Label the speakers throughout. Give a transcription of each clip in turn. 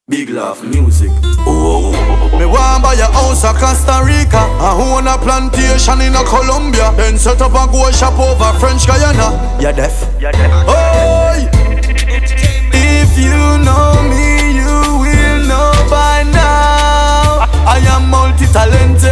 Speaker 1: Big Laugh Music. Oh.
Speaker 2: Me want buy a house in Costa Rica, I own a plantation in a Colombia, then set up a gold shop over French Guyana.
Speaker 1: You deaf?
Speaker 2: Oh, if you know me, you will know by now I am multi-talented.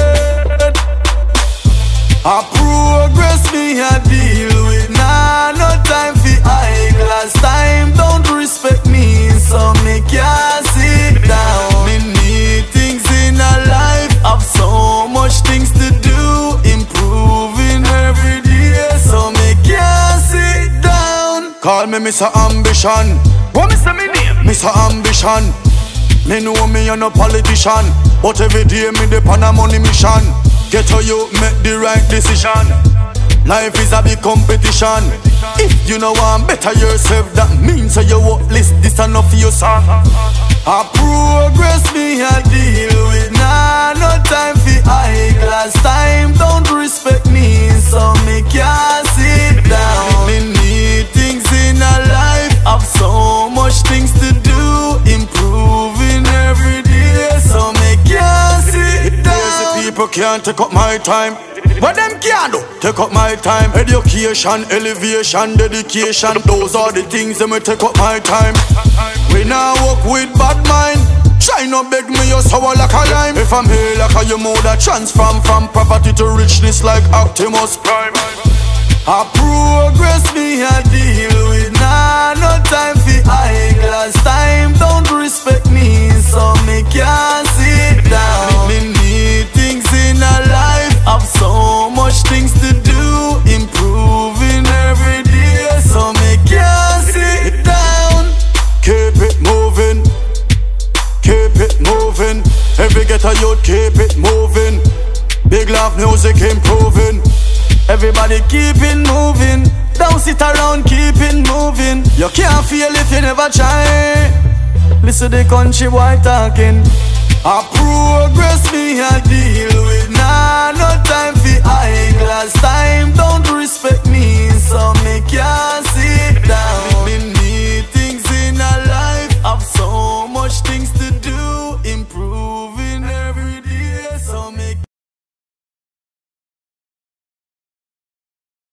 Speaker 2: I progress me a deal with nah, no time for eyeglass time. Don't respect me, so me can't sit down. Me need things in a life, have so much things to do, improving every day, so me can't sit down. Call me Mr. Ambition.
Speaker 1: What me say me name?
Speaker 2: Mr. Ambition. Me know me a no politician, but every day me depend on money mission. Get how you make the right decision. Life is a big competition. If you know want better yourself, that means so you won't list this enough for your son. I progress me a deal with nah, no time for eyeglass time. Don't respect me, so me can't sit down. Me need things in a life, have so much things to do, improving every day, so me can't sit down. People can't take up my time, but them can do. Take up my time. Education, elevation, dedication, those are the things that me take up my time. We now walk with bad mind. Try not beg me, you're sour like a lime. If I'm here like a you mode, I transform from poverty to richness like Optimus Prime. I progress me a deal with nah, no time for eyeglass time. Don't respect me, so me can't sit down. Me need things in a life, have so much things to do, improving every day, so me can't sit down. Keep it moving, keep it moving. Every ghetto youth keep it moving. Big Laugh Music improving. Everybody keep it moving. Don't sit around, keep it moving. You can't feel if you never try. Listen to the country boy talking. I progress me